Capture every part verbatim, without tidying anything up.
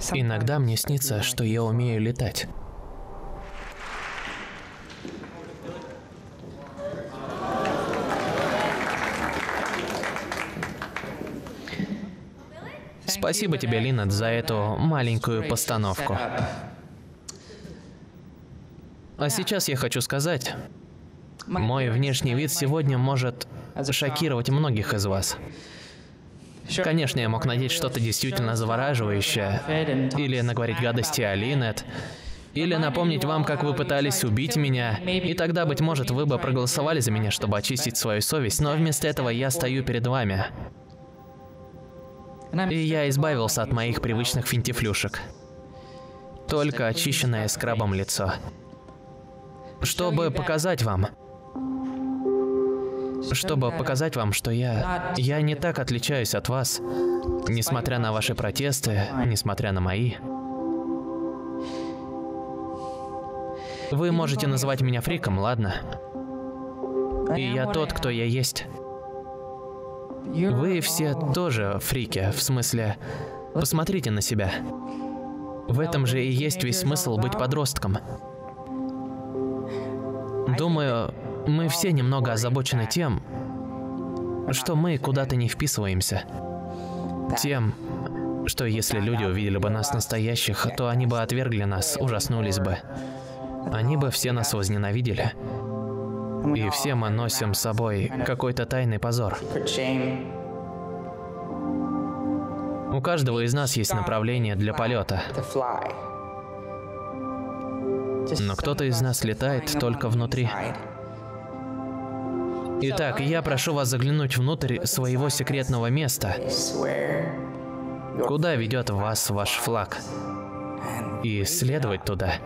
Иногда мне снится, что я умею летать. Спасибо тебе, Линет, за эту маленькую постановку. А сейчас я хочу сказать, мой внешний вид сегодня может шокировать многих из вас. Конечно, я мог надеть что-то действительно завораживающее, или наговорить гадости о Линет, или напомнить вам, как вы пытались убить меня, и тогда, быть может, вы бы проголосовали за меня, чтобы очистить свою совесть, но вместо этого я стою перед вами. И я избавился от моих привычных финтифлюшек. Только очищенное скрабом лицо. Чтобы показать вам... Чтобы показать вам, что я... Я не так отличаюсь от вас, несмотря на ваши протесты, несмотря на мои. Вы можете называть меня фриком, ладно? И я тот, кто я есть. Вы все тоже фрики, в смысле, посмотрите на себя. В этом же и есть весь смысл быть подростком. Думаю, мы все немного озабочены тем, что мы куда-то не вписываемся. Тем, что если люди увидели бы нас настоящих, то они бы отвергли нас, ужаснулись бы. Они бы все нас возненавидели. И все мы носим с собой какой-то тайный позор. У каждого из нас есть направление для полета. Но кто-то из нас летает только внутри. Итак, я прошу вас заглянуть внутрь своего секретного места, куда ведет вас ваш флаг, и следовать туда.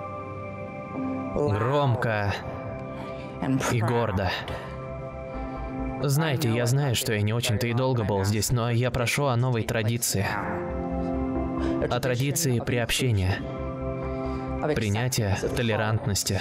Громко и гордо. Знаете, я знаю, что я не очень-то и долго был здесь, но я прошу о новой традиции. О традиции приобщения, принятия, толерантности.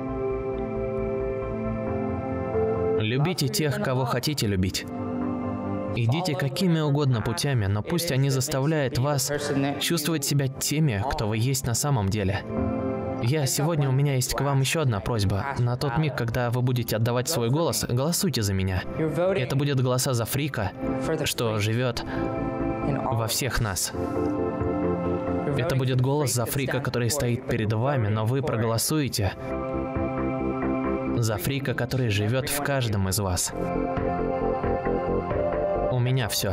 Любите тех, кого хотите любить. Идите какими угодно путями, но пусть они заставляют вас чувствовать себя теми, кто вы есть на самом деле. Я сегодня, у меня есть к вам еще одна просьба. На тот миг, когда вы будете отдавать свой голос, голосуйте за меня. Это будет голоса за фрика, что живет во всех нас. Это будет голос за фрика, который стоит перед вами, но вы проголосуете за фрика, который живет в каждом из вас. У меня все.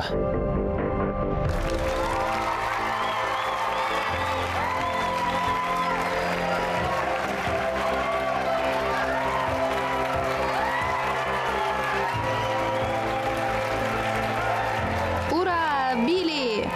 Ура, Билли!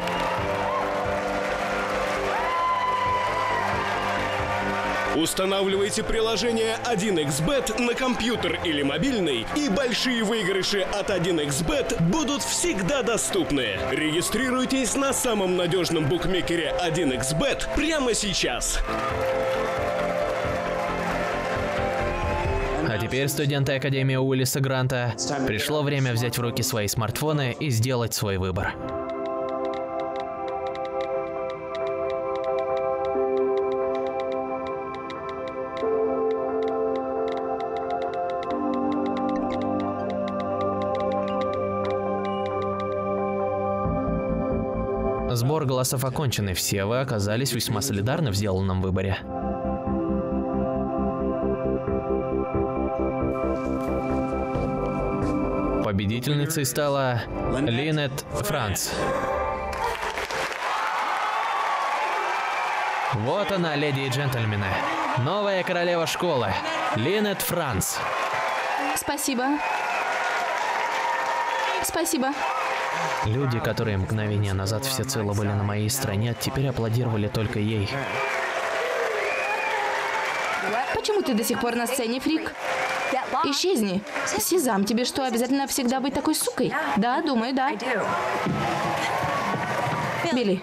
Устанавливайте приложение один икс бет на компьютер или мобильный, и большие выигрыши от один икс бет будут всегда доступны. Регистрируйтесь на самом надежном букмекере один икс бет прямо сейчас. А теперь, студенты Академии Уиллиса Гранта, пришло время взять в руки свои смартфоны и сделать свой выбор. Сбор голосов окончен, и все вы оказались весьма солидарны в сделанном выборе. Победительницей стала Линет Франц. Вот она, леди и джентльмены. Новая королева школы. Линет Франц. Спасибо. Спасибо. Люди, которые мгновение назад всецело были на моей стороне, теперь аплодировали только ей. Почему ты до сих пор на сцене, фрик? Исчезни. Сезам, тебе что, обязательно всегда быть такой сукой? Да, думаю, да. Билли.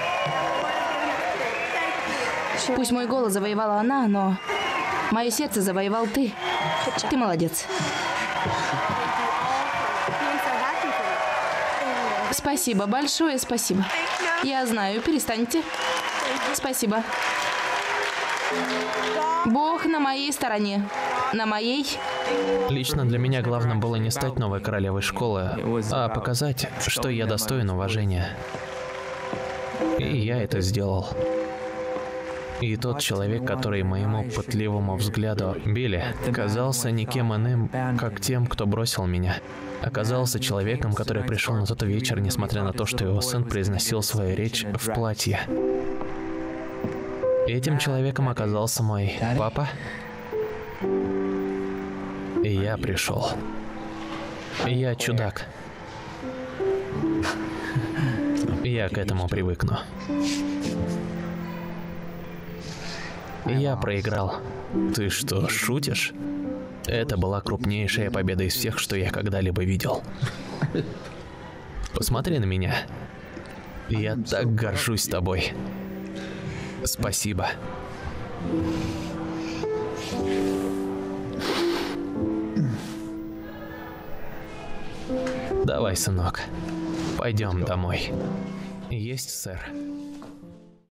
Пусть мой голос завоевала она, но мое сердце завоевал ты. Ты молодец. Спасибо, большое спасибо. Я знаю, перестаньте. Спасибо. Бог на моей стороне. На моей. Лично для меня главным было не стать новой королевой школы, а показать, что я достоин уважения. И я это сделал. И тот человек, который моему пытливому взгляду Билли, казался никем иным, как тем, кто бросил меня. Оказался человеком, который пришел на тот вечер, несмотря на то, что его сын произносил свою речь в платье. Этим человеком оказался мой папа. И я пришел. И я чудак. Я к этому привыкну. Я проиграл. Ты что, шутишь? Это была крупнейшая победа из всех, что я когда-либо видел. Посмотри на меня. Я так горжусь тобой. Спасибо. Давай, сынок. Пойдем домой. Есть, сэр.